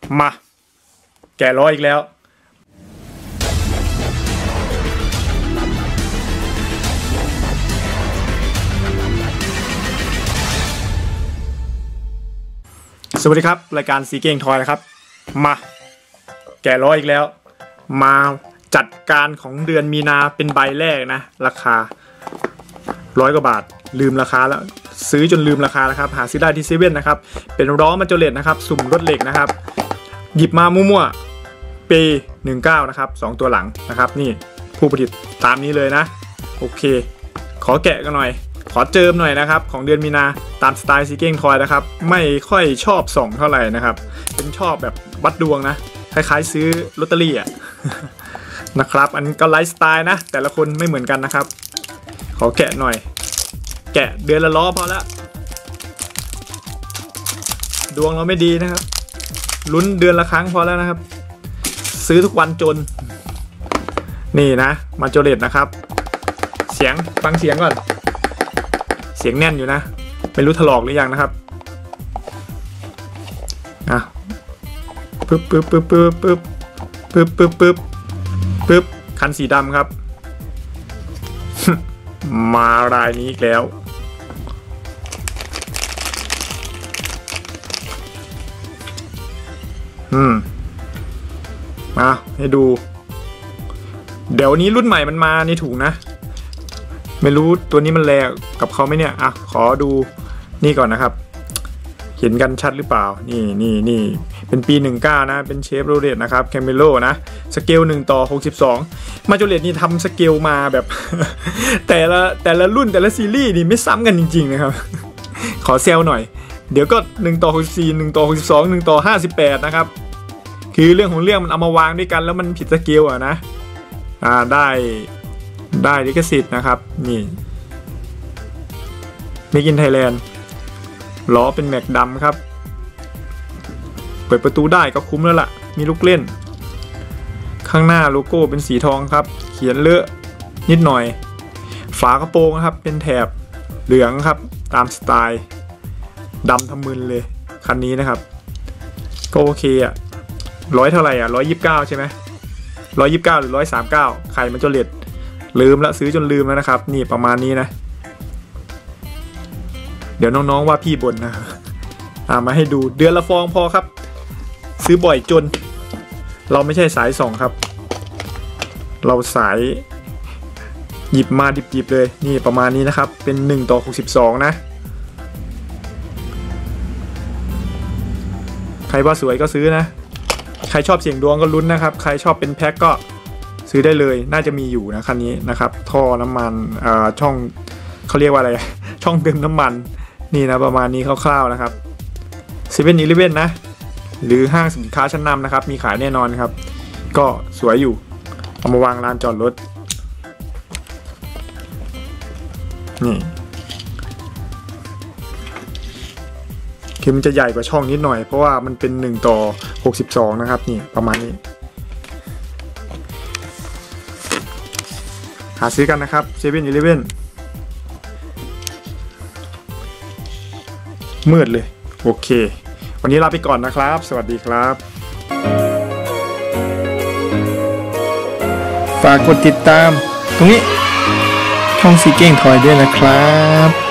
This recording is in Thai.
มาแกะล้ออีกแล้วสวัสดีครับรายการซีเก้งทอยนะครับมาแกะล้ออีกแล้วมาจัดการของเดือนมีนาเป็นใบแรกนะราคา100 กว่าบาทลืมราคาแล้วซื้อจนลืมราคาแล้วครับหาซื้อได้ที่เซเว่นนะครับเป็นล้อมาโจเลตนะครับสุ่มรถเหล็กนะครับหยิบมามั่วๆปี19นะครับ2ตัวหลังนะครับนี่ผู้ผลิตตามนี้เลยนะโอเคขอแกะกันหน่อยขอเจิมหน่อยนะครับของเดือนมีนาตามสไตล์ซีเก้งทอยนะครับไม่ค่อยชอบส่องเท่าไหร่นะครับเป็นชอบแบบวัดดวงนะคล้ายๆซื้อลอตเตอรี่นะครับอันนี้ก็ไลฟ์สไตล์นะแต่ละคนไม่เหมือนกันนะครับขอแกะหน่อยแกะเดือนละล้อพอแล้วดวงเราไม่ดีนะครับลุ้นเดือนละครั้งพอแล้วนะครับซื้อทุกวันจนนี่นะมาโจเลตนะครับเสียงฟังเสียงก่อนเสียงแน่นอยู่นะไม่รู้ถลอกหรือยังนะครับปึ๊บปึ๊บปึ๊บปึ๊บปึ๊บปึ๊บปึ๊บปึ๊บปึ๊บคันสีดำครับ มารายนี้อีกแล้วมาให้ดูเดี๋ยวนี้รุ่นใหม่มันมาในถุงนะไม่รู้ตัวนี้มันแลกับเขาไหมเนี่ยขอดูนี่ก่อนนะครับเห็นกันชัดหรือเปล่านี่เป็นปี19นะเป็นเชฟโรเลตนะครับแคมเมโลนะสเกล1:62มาโจเลตนี่ทำสเกลมาแบบ แต่ละรุ่นแต่ละซีรีส์นี่ไม่ซ้ำกันจริงๆนะครับ ขอเซลหน่อยเดี๋ยวก็1:64 1:62 1:58นะครับคือเรื่องของเรื่องมันเอามาวางด้วยกันแล้วมันผิดสเกลนะได้ลิขสิทธิ์นะครับนี่Make in Thailand ล้อเป็นแม็กดำครับเปิดประตูได้ก็คุ้มแล้วล่ะมีลูกเล่นข้างหน้าโลโก้เป็นสีทองครับเขียนเลอะนิดหน่อยฝากระโปรงนะครับเป็นแถบเหลืองครับตามสไตล์ดำทำมึนเลยคันนี้นะครับก็โอเค100เท่าไหร่129ใช่ไหม129หรือ139ใครมันโจเลตลืมละซื้อจนลืมแล้วนะครับนี่ประมาณนี้นะเดี๋ยวน้องๆว่าพี่บ่นนะมาให้ดูเดือนละฟองพอครับซื้อบ่อยจนเราไม่ใช่สาย2ครับเราสายหยิบมาดิบๆเลยนี่ประมาณนี้นะครับเป็น1:62นะใครว่าสวยก็ซื้อนะใครชอบเสี่ยงดวงก็ลุ้นนะครับใครชอบเป็นแพ็คก็ซื้อได้เลยน่าจะมีอยู่นะคันนี้นะครับท่อน้ำมันช่องเขาเรียกว่าอะไรช่องเติมน้ำมันนี่นะประมาณนี้คร่าวๆนะครับ7-Elevenนะหรือห้างสินค้าชั้นนำนะครับมีขายแน่นอนครับก็สวยอยู่เอามาวางลานจอดรถนี่คือมันจะใหญ่กว่าช่องนิดหน่อยเพราะว่ามันเป็น1:62นะครับนี่ประมาณนี้หาซื้อกันนะครับ7-Elevenมืดเลยโอเควันนี้ลาไปก่อนนะครับสวัสดีครับฝากกดติดตามตรงนี้ช่องซีเก้งทอยด้วยนะครับ